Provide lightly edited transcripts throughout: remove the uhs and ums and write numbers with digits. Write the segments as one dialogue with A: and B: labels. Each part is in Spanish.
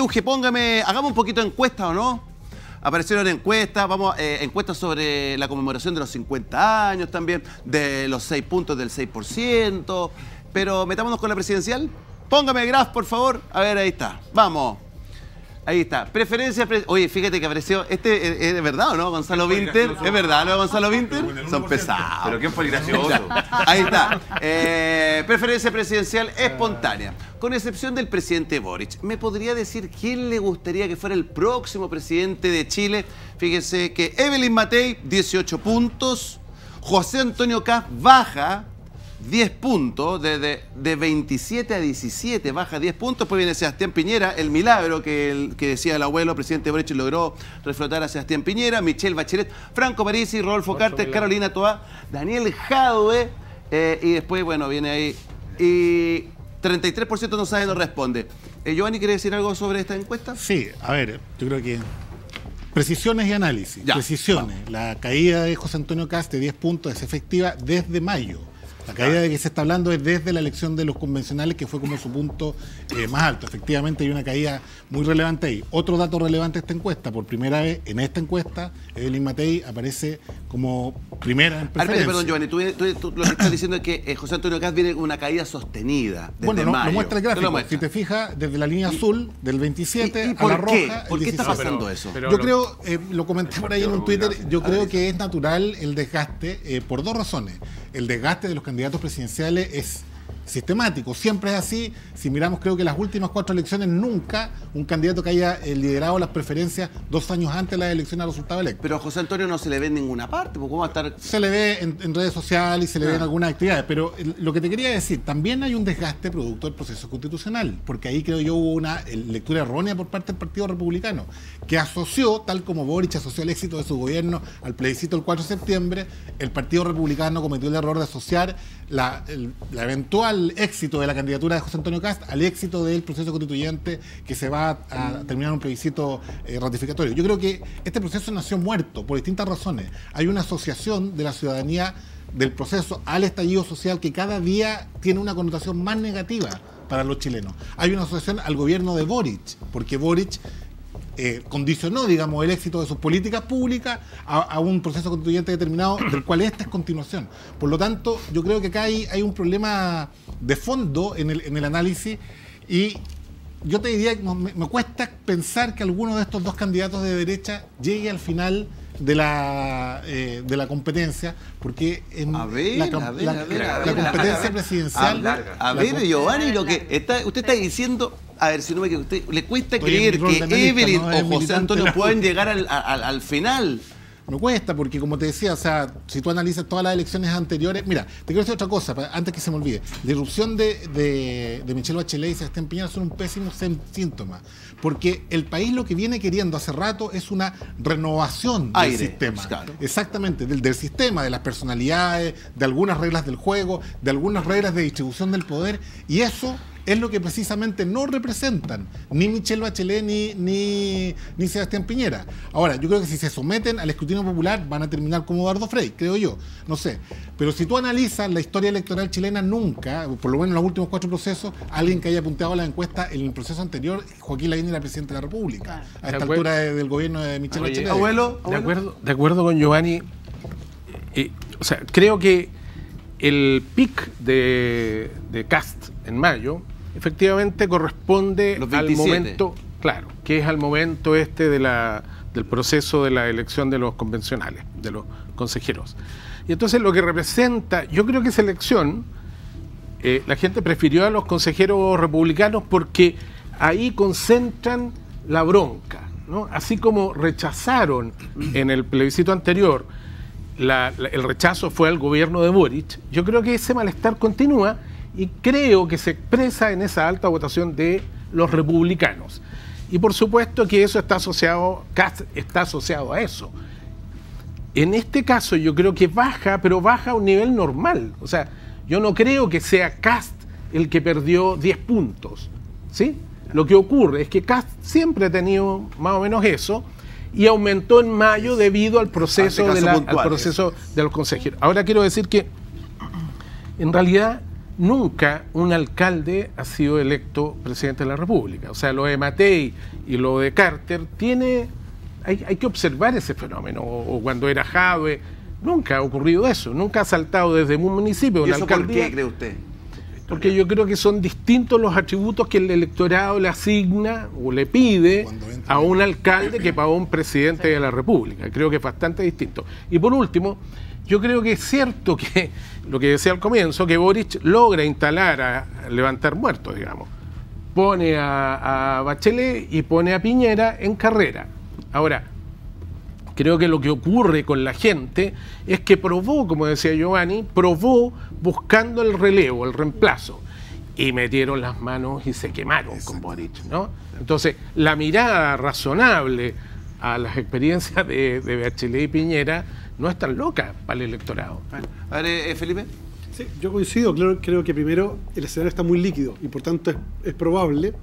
A: Euge, hagamos un poquito de encuesta, ¿o no? Aparecieron encuestas, encuestas sobre la conmemoración de los 50 años también, de los 6 puntos del 6%, pero metámonos con la presidencial. Póngame graph, por favor. A ver, ahí está. Vamos. Ahí está. Oye, fíjate que apareció. ¿Es de verdad o no, Gonzalo Vinter? ¿Es verdad, no, Gonzalo Vinter? Son pesados.
B: ¿Pero quién fue el gracioso?
A: Ahí está. Preferencia presidencial espontánea. Con excepción del presidente Boric. ¿Me podría decir quién le gustaría que fuera el próximo presidente de Chile? Fíjese que Evelyn Matei, 18 puntos. José Antonio Kast baja 10 puntos, de 27 a 17 baja 10 puntos. Después viene Sebastián Piñera, el milagro que decía el abuelo, presidente Boric logró reflotar a Sebastián Piñera, Michelle Bachelet, Franco Parisi, Rodolfo Carter, Carolina Toá, Daniel Jadwe, y después, bueno, viene ahí, y 33% no sabe, no responde. Giovanni, ¿quiere decir algo sobre esta encuesta?
C: Sí, a ver, yo creo que precisiones y análisis.
A: Ya,
C: precisiones. Vamos. La caída de José Antonio Kast de 10 puntos es efectiva desde mayo. La caída de que se está hablando es desde la elección de los convencionales, que fue como su punto más alto. Efectivamente hay una caída muy relevante ahí. Otro dato relevante de esta encuesta: por primera vez en esta encuesta, Evelyn Matei aparece como primera en preferencia.
A: Perdón, Giovanni, tú lo que estás diciendo es que José Antonio Kast viene con una caída sostenida desde
C: bueno,
A: mayo.
C: Lo muestra el gráfico. Si te fijas, desde la línea azul del 27
A: ¿Y
C: a la roja.
A: ¿Por qué está pasando eso?
C: Yo creo, lo comenté por ahí en un Twitter, yo creo que es natural el desgaste por dos razones. El desgaste de los candidatos presidenciales es sistemático, siempre es así. Si miramos, creo que las últimas 4 elecciones nunca un candidato que haya liderado las preferencias 2 años antes de las elecciones ha resultado electo.
A: Pero a José Antonio no se le ve en ninguna parte, ¿cómo va a estar?
C: Se le ve en redes sociales y se le ve en algunas actividades, pero lo que te quería decir, también hay un desgaste producto del proceso constitucional, porque ahí creo yo hubo una lectura errónea por parte del Partido Republicano, que asoció, tal como Boric asoció el éxito de su gobierno al plebiscito del 4 de septiembre, el Partido Republicano cometió el error de asociar la eventual éxito de la candidatura de José Antonio Kast al éxito del proceso constituyente que se va a terminar en un plebiscito ratificatorio. Yo creo que este proceso nació muerto por distintas razones. Hay una asociación de la ciudadanía del proceso al estallido social que cada día tiene una connotación más negativa para los chilenos. Hay una asociación al gobierno de Boric, porque Boric condicionó, digamos, el éxito de sus políticas públicas a un proceso constituyente determinado, del cual esta es continuación. Por lo tanto, yo creo que acá hay un problema de fondo en el análisis, y yo te diría que me cuesta pensar que alguno de estos dos candidatos de derecha llegue al final de la competencia, porque la competencia presidencial...
A: A ver, Giovanni, lo que usted está diciendo... A ver, si no me equivoco, ¿le cuesta creer que Evelyn o José Antonio pueden llegar al final?
C: Me cuesta, porque como te decía, o sea, si tú analizas todas las elecciones anteriores... Mira, te quiero decir otra cosa, antes que se me olvide. La irrupción de Michelle Bachelet y Sebastián Piñera son un pésimo síntoma, porque el país lo que viene queriendo hace rato es una renovación del sistema. Claro. Exactamente, del sistema, de las personalidades, de algunas reglas del juego, de algunas reglas de distribución del poder, y eso es lo que precisamente no representan ni Michelle Bachelet ni Sebastián Piñera. Ahora, yo creo que si se someten al escrutinio popular van a terminar como Eduardo Frei, creo yo, no sé. Pero si tú analizas la historia electoral chilena, nunca, por lo menos en los últimos 4 procesos, alguien que haya punteado la encuesta en el proceso anterior, Joaquín Lavín era presidente de la República, a esta altura del gobierno de Michelle Bachelet.
A: Abuelo.
D: De acuerdo con Giovanni, o sea, creo que el pic de Kast en mayo efectivamente corresponde al momento, claro, que es al momento del proceso de la elección de los convencionales, de los consejeros. Y entonces lo que representa, yo creo que esa elección, la gente prefirió a los consejeros republicanos porque ahí concentran la bronca, ¿no? Así como rechazaron en el plebiscito anterior, el rechazo fue al gobierno de Boric. Yo creo que ese malestar continúa y creo que se expresa en esa alta votación de los republicanos. Y por supuesto que eso está asociado, Kast está asociado a eso. En este caso yo creo que baja, pero baja a un nivel normal. O sea, yo no creo que sea Kast el que perdió 10 puntos, ¿sí? Lo que ocurre es que Kast siempre ha tenido más o menos eso, y aumentó en mayo debido al proceso, al proceso de los consejeros. Ahora quiero decir que, en realidad, nunca un alcalde ha sido electo presidente de la República. O sea, lo de Matei y lo de Carter hay que observar ese fenómeno. O cuando era Jadwe, nunca ha ocurrido eso, nunca ha saltado desde un municipio.
A: ¿Y eso
D: alcaldía.
A: por qué cree usted?
D: Porque yo creo que son distintos los atributos que el electorado le asigna o le pide a un alcalde que para un presidente de la República. Creo que es bastante distinto. Y por último, yo creo que es cierto que, lo que decía al comienzo, que Boric logra instalar a levantar muertos, digamos. Pone a Bachelet y pone a Piñera en carrera. Ahora, creo que lo que ocurre con la gente es que probó, como decía Giovanni, buscando el relevo, el reemplazo. Y metieron las manos y se quemaron con Boric, ¿no? Entonces, la mirada razonable a las experiencias de Bachelet y Piñera no es tan loca para el electorado.
A: A ver, Felipe.
B: Sí, yo coincido, creo que primero el escenario está muy líquido y por tanto es probable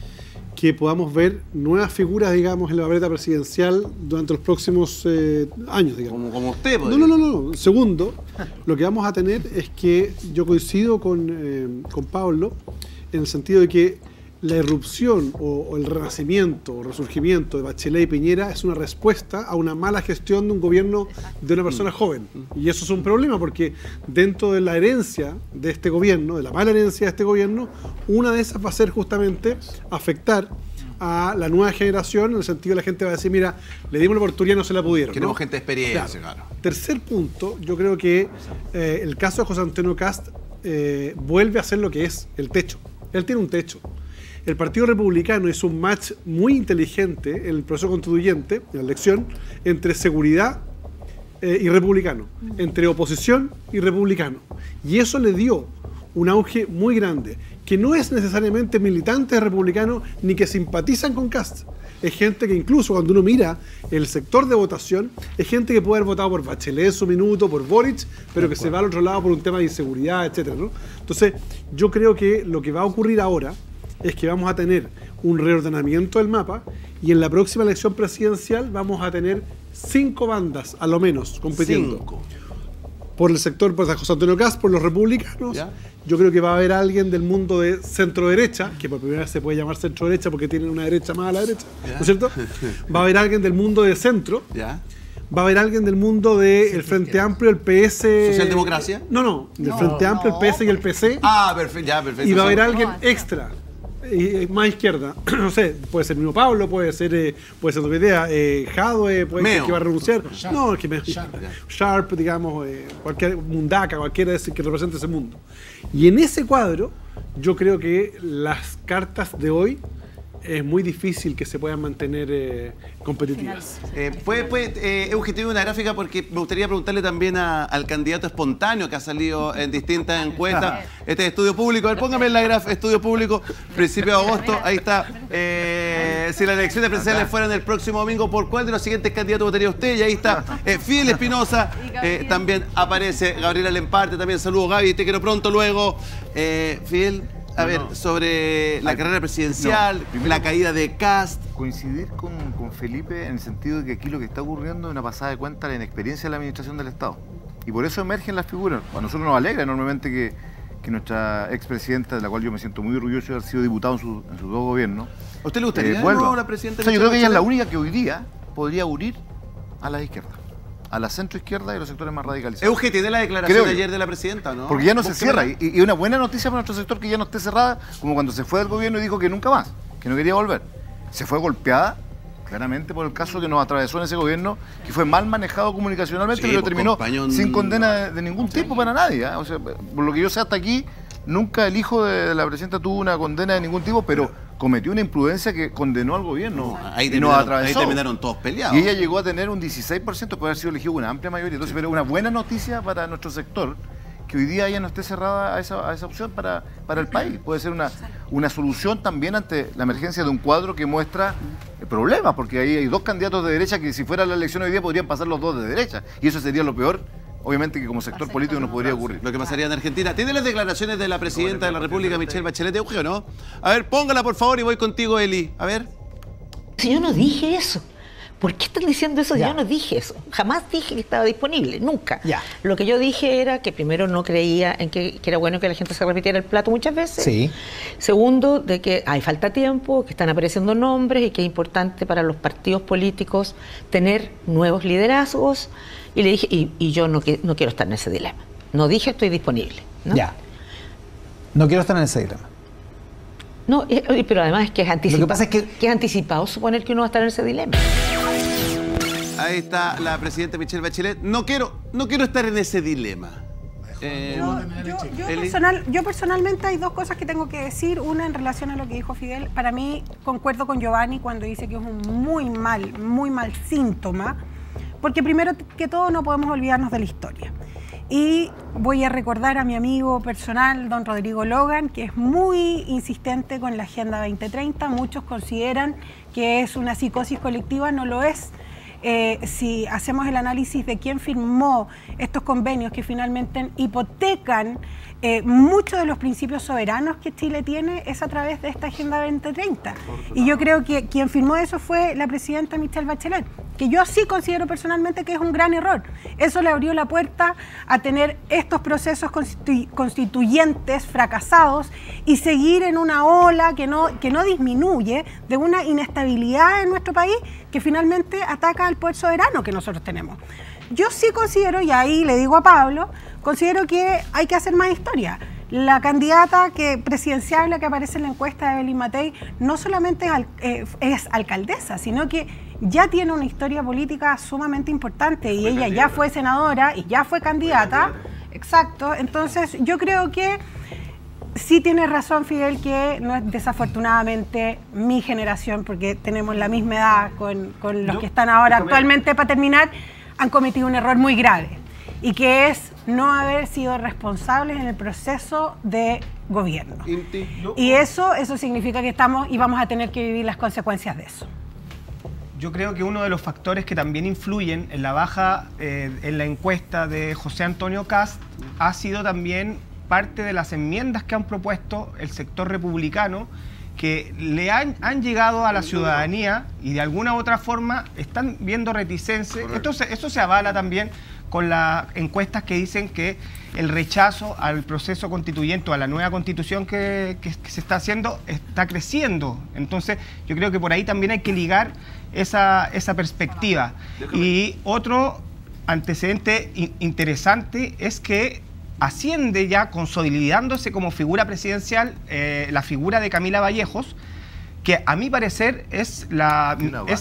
B: que podamos ver nuevas figuras, digamos, en la papeleta presidencial durante los próximos años, digamos.
A: Como usted,
B: ¿podría? No. Segundo, lo que vamos a tener es que yo coincido con Pablo en el sentido de que la irrupción o el renacimiento o resurgimiento de Bachelet y Piñera es una respuesta a una mala gestión de un gobierno de una persona joven. Y eso es un problema porque dentro de la herencia de este gobierno, de la mala herencia de este gobierno, una de esas va a ser justamente afectar a la nueva generación, en el sentido de la gente va a decir, mira, le dimos la oportunidad y no se la pudieron.
A: Queremos, ¿no?, gente de experiencia, claro.
B: Tercer punto, yo creo que el caso de José Antonio Kast vuelve a ser lo que es el techo. Él tiene un techo. El Partido Republicano hizo un match muy inteligente en el proceso constituyente, en la elección, entre seguridad y republicano, entre oposición y republicano. Y eso le dio un auge muy grande, que no es necesariamente militantes republicanos ni que simpatizan con Kast. Es gente que incluso cuando uno mira el sector de votación, es gente que puede haber votado por Bachelet en su minuto, por Boric, pero que se va al otro lado por un tema de inseguridad, etcétera, ¿no? Entonces, yo creo que lo que va a ocurrir ahora es que vamos a tener un reordenamiento del mapa y en la próxima elección presidencial vamos a tener 5 bandas, a lo menos, compitiendo.
A: 5.
B: Por el sector, pues, a José Antonio Kast, por los republicanos. ¿Ya? Yo creo que va a haber alguien del mundo de centro-derecha, que por primera vez se puede llamar centro-derecha porque tienen una derecha más a la derecha, ¿ya?, ¿no es cierto? Va a haber alguien del mundo de centro. ¿Ya? Va a haber alguien del mundo del Frente Amplio, el PS...
A: ¿Socialdemocracia?
B: No, del Frente Amplio, el PS y el PC.
A: Ah, perfecto, ya, perfecto.
B: Y va a haber alguien extra, más izquierda. No sé, puede ser mismo Pablo, puede ser otra idea, Jadwe, puede ser que va a renunciar.
C: Sharp.
B: No, es que Sharp, digamos, cualquier Mundaca, cualquiera que represente ese mundo. Y en ese cuadro, yo creo que las cartas de hoy es muy difícil que se puedan mantener competitivas.
A: Eugenio, tiene una gráfica porque me gustaría preguntarle también al candidato espontáneo que ha salido en distintas encuestas. Este es Estudio Público. A ver, póngame en la gráfica Estudio Público, principio de agosto. Ahí está. Si las elecciones presidenciales fueran el próximo domingo, ¿por cuál de los siguientes candidatos votaría usted? Y ahí está Fidel Espinosa. También aparece Gabriela Lemparte. También saludo, Gaby. Te quiero pronto luego. Fidel. A ver, sobre la carrera presidencial, la caída de Kast.
E: Coincidir con Felipe en el sentido de que aquí lo que está ocurriendo es una pasada de cuenta de la inexperiencia de la administración del Estado. Y por eso emergen las figuras. A nosotros nos alegra enormemente que nuestra expresidenta, de la cual yo me siento muy orgulloso de haber sido diputado en sus 2 gobiernos.
A: ¿A usted le gustaría
E: vuelva.
A: La presidenta?
E: O sea, yo creo que ella es la única que hoy día podría unir a la izquierda, a la centroizquierda y los sectores más radicalizados.
A: Eugenio, ¿tiene la declaración de ayer de la presidenta, no?
E: Porque ya no se cierra. Y una buena noticia para nuestro sector que ya no esté cerrada, como cuando se fue del gobierno y dijo que nunca más, que no quería volver. Se fue golpeada, claramente, por el caso que nos atravesó en ese gobierno, que fue mal manejado comunicacionalmente, pero terminó sin condena de ningún tipo para nadie. O sea, por lo que yo sé hasta aquí, nunca el hijo de la presidenta tuvo una condena de ningún tipo, pero cometió una imprudencia que condenó al gobierno.
A: Ahí terminaron todos peleados.
E: Y ella llegó a tener un 16%, puede haber sido elegido con una amplia mayoría. Entonces, pero una buena noticia para nuestro sector, que hoy día ella no esté cerrada a esa opción para el país. Puede ser una solución también ante la emergencia de un cuadro que muestra problemas, porque ahí hay 2 candidatos de derecha que si fuera la elección hoy día podrían pasar los 2 de derecha. Y eso sería lo peor, obviamente, que como sector político nos podría ocurrir.
A: Lo que pasaría en Argentina. ¿Tiene las declaraciones de la presidenta de la República, Michelle Bachelet, Eugenio, no? A ver, póngala por favor y voy contigo, Eli. A ver.
F: Si yo no dije eso. ¿Por qué están diciendo eso?
G: Ya.
F: Yo no dije eso. Jamás dije que estaba disponible, nunca.
G: Ya.
F: Lo que yo dije era que primero no creía en que era bueno que la gente se repitiera el plato muchas veces.
G: Sí.
F: Segundo, de que hay falta tiempo, que están apareciendo nombres y que es importante para los partidos políticos tener nuevos liderazgos. Y le dije, y yo no quiero estar en ese dilema. No dije estoy disponible, ¿no?
G: Ya. No quiero estar en ese dilema.
F: No, pero además es que es anticipado.
G: Lo que pasa es que
F: es anticipado suponer que uno va a estar en ese dilema.
A: Ahí está la presidenta Michelle Bachelet. No quiero estar en ese dilema.
H: Yo personalmente hay dos cosas que tengo que decir. Una en relación a lo que dijo Fidel. Para mí, concuerdo con Giovanni cuando dice que es un muy mal síntoma. Porque primero que todo no podemos olvidarnos de la historia. Y voy a recordar a mi amigo personal, don Rodrigo Logan, que es muy insistente con la Agenda 2030. Muchos consideran que es una psicosis colectiva, no lo es. Si hacemos el análisis de quién firmó estos convenios que finalmente hipotecan muchos de los principios soberanos que Chile tiene, es a través de esta Agenda 2030. Y yo creo que quien firmó eso fue la presidenta Michelle Bachelet, que yo sí considero personalmente que es un gran error. Eso le abrió la puerta a tener estos procesos constituyentes fracasados y seguir en una ola que no disminuye de una inestabilidad en nuestro país que finalmente ataca al poder soberano que nosotros tenemos. Yo sí considero, y ahí le digo a Pablo, considero que hay que hacer más historia. La candidata presidencial que aparece en la encuesta de Evelyn Matei no solamente es alcaldesa, sino que ya tiene una historia política sumamente importante y ella ya fue senadora y ya fue candidata. Exacto. Entonces yo creo que sí tiene razón Fidel que no es desafortunadamente mi generación, porque tenemos la misma edad con los que están ahora actualmente, para terminar, han cometido un error muy grave y que es no haber sido responsables en el proceso de gobierno. Y eso significa que estamos y vamos a tener que vivir las consecuencias de eso.
I: Yo creo que uno de los factores que también influyen en la baja en la encuesta de José Antonio Kast ha sido también parte de las enmiendas que han propuesto el sector republicano, que le han llegado a la ciudadanía y de alguna u otra forma están viendo reticencia. Entonces, eso se avala también con las encuestas que dicen que el rechazo al proceso constituyente o a la nueva constitución que se está haciendo está creciendo. Entonces, yo creo que por ahí también hay que ligar esa perspectiva. Y otro antecedente interesante es que asciende ya consolidándose como figura presidencial la figura de Camila Vallejos, que a mi parecer es la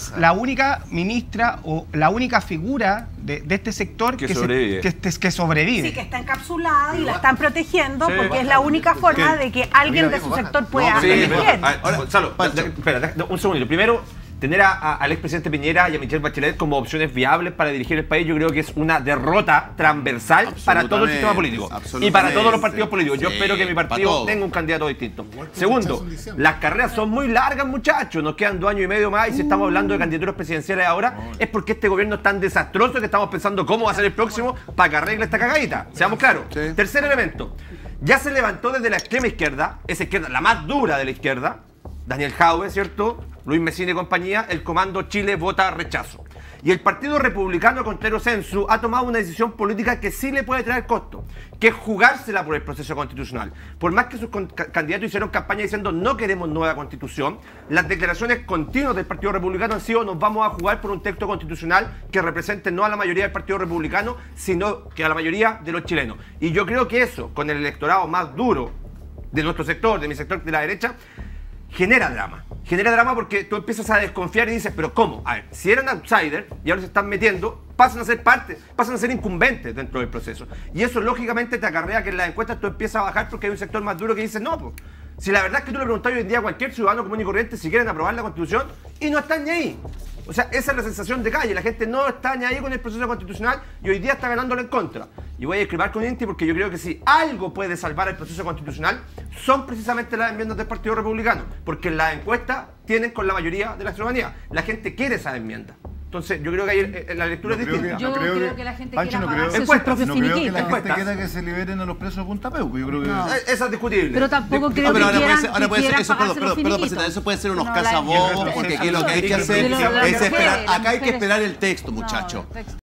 I: única ministra o la única figura de este sector que sobrevive.
H: Sí, que está encapsulada y la están protegiendo porque es la única forma de que alguien de su sector pueda elegir.
J: Ahora, Gonzalo, espera, un segundito. Primero, tener al expresidente Piñera y a Michelle Bachelet como opciones viables para dirigir el país, yo creo que es una derrota transversal para todo el sistema político y para todos los partidos políticos. Yo espero que mi partido tenga un candidato distinto. Segundo, las carreras son muy largas, muchachos. Nos quedan 2 años y medio más y si estamos hablando de candidaturas presidenciales ahora es porque este gobierno es tan desastroso que estamos pensando cómo va a ser el próximo para que arregle esta cagadita. Seamos claros. Tercer elemento. Ya se levantó desde la extrema izquierda, esa izquierda, la más dura de la izquierda, Daniel Jaue, ¿cierto? Luis Mesina y compañía, el comando Chile vota rechazo. Y el Partido Republicano, contrario Sensu, ha tomado una decisión política que sí le puede traer costo, que es jugársela por el proceso constitucional. Por más que sus candidatos hicieron campaña diciendo no queremos nueva constitución, las declaraciones continuas del Partido Republicano han sido nos vamos a jugar por un texto constitucional que represente no a la mayoría del Partido Republicano, sino que a la mayoría de los chilenos. Y yo creo que eso, con el electorado más duro de nuestro sector, de mi sector de la derecha, genera drama. Genera drama porque tú empiezas a desconfiar y dices, pero ¿cómo? A ver, si eran outsiders y ahora se están metiendo, pasan a ser parte, pasan a ser incumbentes dentro del proceso. Y eso lógicamente te acarrea que en las encuestas tú empiezas a bajar porque hay un sector más duro que dice, no, pues, si la verdad es que tú le preguntas hoy en día a cualquier ciudadano común y corriente si quieren aprobar la Constitución y no están ni ahí. O sea, esa es la sensación de calle. La gente no está ni ahí con el proceso constitucional y hoy día está ganándolo en contra. Y voy a discrepar con Inti porque yo creo que si algo puede salvar el proceso constitucional son precisamente las enmiendas del Partido Republicano. Porque las encuestas tienen con la mayoría de la ciudadanía. La gente quiere esas enmiendas. Entonces, yo creo que ahí la lectura es distinta.
K: Yo creo que la gente quiera pagarse sus
J: Encuestas.
K: propios
E: No creo que
K: finiquitos.
E: la gente quiera que se liberen a los presos de Punta Peuco. Yo creo que
J: Esa es discutible.
K: Pero tampoco creo que
A: Pero
K: quieran
A: eso, perdón, eso puede ser unos cazabobos, porque aquí lo que hay que hacer es esperar. Acá hay que esperar el texto, muchacho.